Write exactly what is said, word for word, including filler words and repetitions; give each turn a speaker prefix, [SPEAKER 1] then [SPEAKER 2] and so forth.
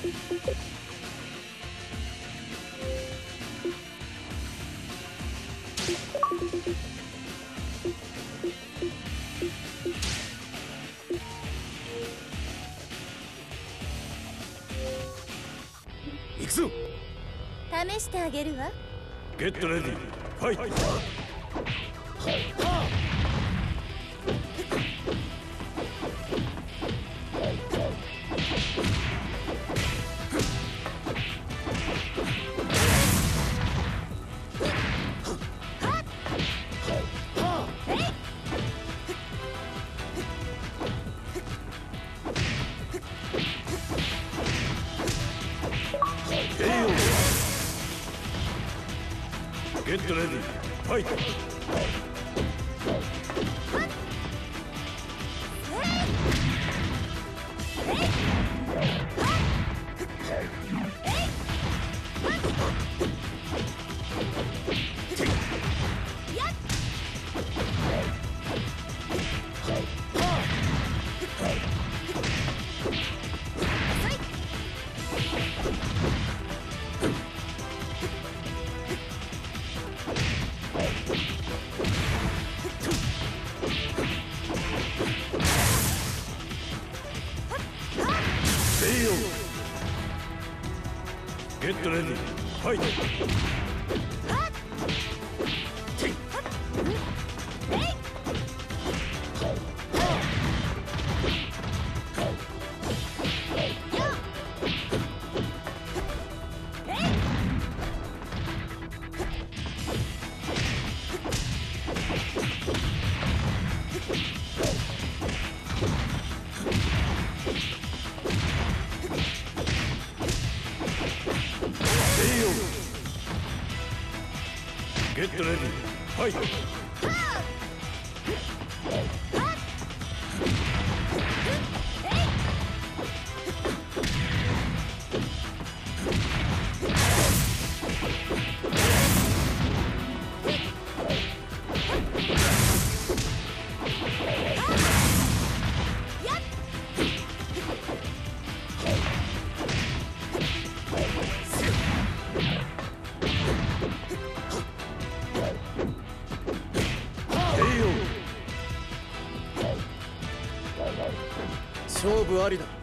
[SPEAKER 1] 行くぞ。
[SPEAKER 2] 試してあげるわ。
[SPEAKER 1] ゲットレディーファイト。ゲットレディーファイト。ゲットレディーファイト。ゲットレディーファイト。勝負ありだ。